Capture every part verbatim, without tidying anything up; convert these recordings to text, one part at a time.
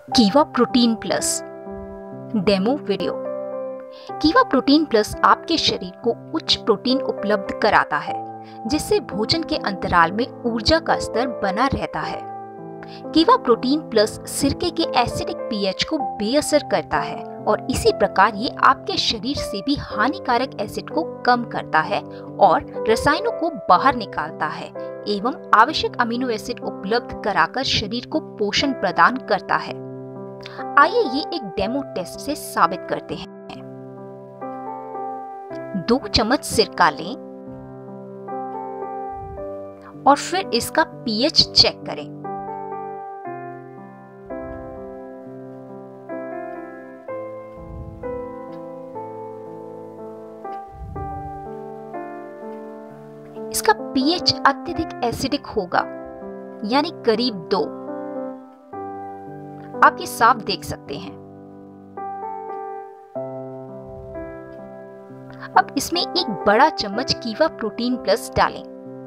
कीवा protein plus demo video. Keva protein plus आपके शरीर को उच्च प्रोटीन उपलब्ध कराता है, जिससे भोजन के अंतराल में ऊर्जा का स्तर बना रहता है। कीवा प्रोटीन प्लस सिरके के एसिडिक पीएच को बेअसर करता है और इसी प्रकार ये आपके शरीर से भी हानिकारक एसिड को कम करता है और रसायनों को बाहर निकालता है एवं आवश्यक अमीनो एसिड उपलब्ध कराकर शरीर को पोषण प्रदान करता है। आइए ये एक डेमो टेस्ट से साबित करते हैं। दो चम्मच सिरका लें और फिर इसका पीएच चेक करें। इसका पीएच अत्यधिक एसिडिक होगा, यानी करीब दो। आप ये साफ देख सकते हैं। अब इसमें एक बड़ा चम्मच कीवा प्रोटीन प्लस डालें।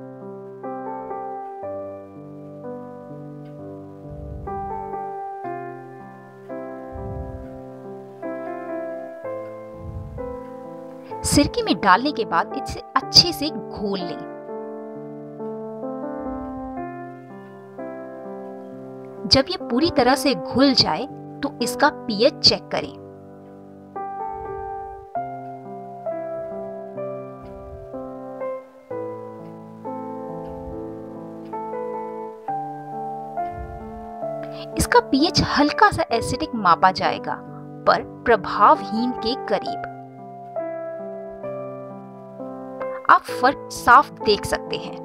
सिरके में डालने के बाद इसे अच्छे से घोल लें। जब ये पूरी तरह से घुल जाए तो इसका पीएच चेक करें। इसका पीएच हल्का सा एसिडिक मापा जाएगा, पर प्रभावहीन के करीब। आप फर्क साफ देख सकते हैं।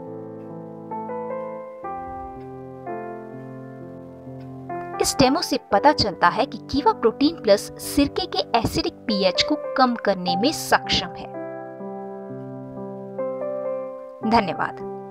इस डेमो से पता चलता है कि कीवा प्रोटीन प्लस सिरके के एसिडिक पीएच को कम करने में सक्षम है। धन्यवाद।